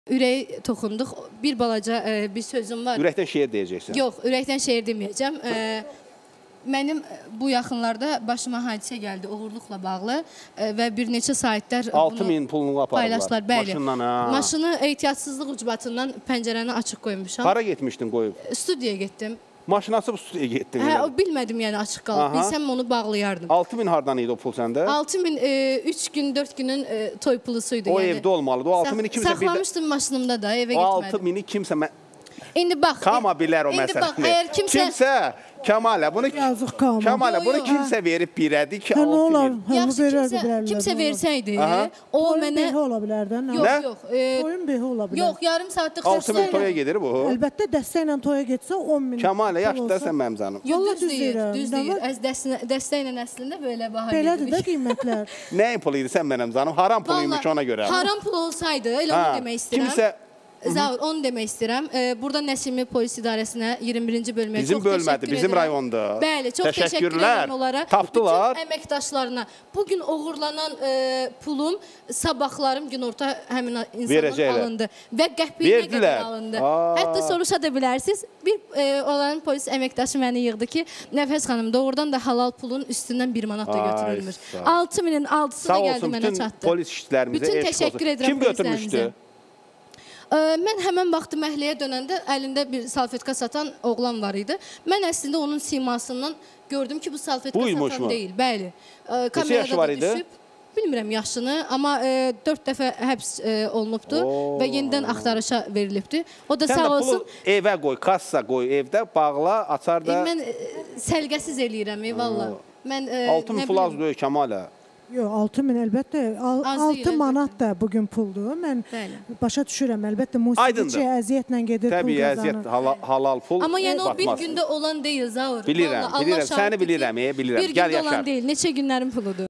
Ürək toxunduq. Bir balaca bir sözüm var. Ürəkdən şeir deyəcəksən. Yox, ürəkdən şeir deməyəcəm. Mənim bu yaxınlarda başıma hadisə gəldi uğurluqla bağlı və bir neçə saytlar 6000 pulunu paylaşdılar. Bəli. Maşından, maşını ehtiyatsızlıq ucbatından pəncərəni açıq qoymuşam. Hara getmişdin qoyub? Studiyaya getdim. Maşın açıb studiyaya getdin. Hə, bilmədim yəni açıq qalıb. Bilsəm onu bağlayardım. 6000 hardan idi o pul səndə? 6000 3 gün 4 günün toy pulusuydu o yəni. O evdə olmalıdır. O 6000'i kimsə saxlamışdım maşınımda da evə o getmədim. O 6000'i kimsə İndi bax. Kama bilər o məsələni. Əgər kimsə Kəmalə bunu kimsə verib birədi ki 6000. Kimsə versəydi, o mənə ola bilər də. Yox. Toyun behi ola bilər. Yox, yarım saatlıq 6000 toya gedir bu. Əlbəttə dəstəklə toya getsə 10000. Kəmalə yaşlısan mənim canım. Yox, düz deyir. Dəstəklə əslində belə baha gedir. Belədir də qiymətlər. Nəyin pulu idi sən mənim canım? Haram puluymuş ona görə. Haram pul olsaydı, elə onu demək istəyirəm. Kimsə Zaur, onu demək istəyirəm. Burada Nəsimi Polis İdarəsinə 21-ci bölməyə bizim bölmədi, bizim rayonda. Bəli, çox təşəkkür edirəm onlara. Tapdılar. Bütün əməkdaşlarına. Bugün oğurlanan pulum sabahlarım günorta həmin insanın alındı. Və qəpiyinə qədər alındı. Hətta soruşa da bilərsiniz. Bir olan polis əməkdaşı məni yığdı ki, Nəfəs xanım doğrudan da halal pulun üstündən 1 manat da götürülmür. 6000'in 6'sı da gəldi mənə çatdı. Sağ olsun, bütün polis işçilərimizə bütün təşəkkür edirəm. Kim götürmüşdü? Mən həmən vaxtı məhəlləyə dönəndə əlində bir salfetka satan oğlan var idi. Mən əslində onun simasından gördüm ki, bu salfetka satan deyil. Bəli. Neçə yaşı var idi? Bilmirəm yaşını, amma 4 dəfə həbs olunubdur və yenidən axtarışa verilibdir. O da sağ olsun. Sən də pulu evə qoy, kassa qoy, evdə bağla, açar da. Mən səlqəsiz eləyirəm, valla. 6000 pul az deyil, Kəmalə. Yox, 6000 əlbəttə 6 manat da bugün puldur. Mən başa düşürəm, əlbəttə musiqiçi əziyyətlə gedir, pul qazanır. Təbii, əziyyət, halal pul. Amma yəni o bir gündə olan deyil, Zaur. Bilirəm, səni bilirəm, Bir gündə olan deyil, neçə günlərin puludur.